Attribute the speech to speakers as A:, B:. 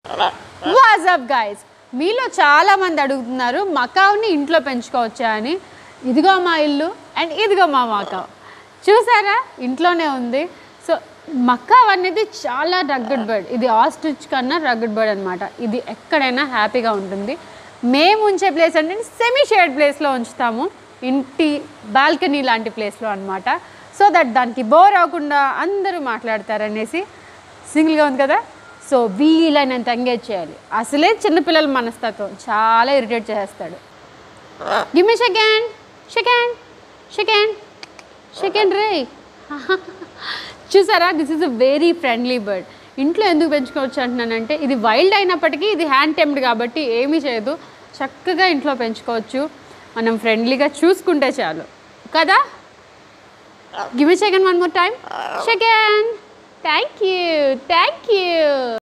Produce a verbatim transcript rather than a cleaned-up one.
A: What's up guys, మీలో చాలామంది అడుగుతున్నారు మకావ్ని ఇంట్లో పెంచుకోవచ్చా అని. ఇదిగో మా ఇల్లు అండ్ ఇదిగో మా మకావ్. చూసారా, ఇంట్లోనే ఉంది. సో మకావ్ అనేది చాలా రగ్గడ్ బర్డ్. ఇది ఆస్ట్రిచ్ కన్నా రగ్గడ్ బర్డ్ అనమాట. ఇది ఎక్కడైనా హ్యాపీగా ఉంటుంది. మేము ఉంచే ప్లేస్ అంటే సెమీ షేడ్ ప్లేస్లో ఉంచుతాము, ఇంటి బాల్కనీ లాంటి ప్లేస్లో అనమాట. సో దట్ దానికి బోర్ అవ్వకుండా అందరూ మాట్లాడతారనేసి. సింగిల్గా ఉంది కదా, సో వీలైనంత ఎంగేజ్ చేయాలి. అసలే చిన్నపిల్లల మనస్తత్వం చాలా ఇరిటేట్ చేసేస్తాడు. Give me second second second second రే. చూసారా, this is a very friendly bird. ఇంట్లో ఎందుకు పెంచుకోవచ్చు అంటున్నానంటే, ఇది వైల్డ్ అయినప్పటికీ ఇది హ్యాండ్ టెమ్డ్ కాబట్టి ఏమీ చేయదు. చక్కగా ఇంట్లో పెంచుకోవచ్చు, మనం ఫ్రెండ్లీగా చూసుకుంటే చాలు కదా. Give me second one more time. Second. Thank you thank you.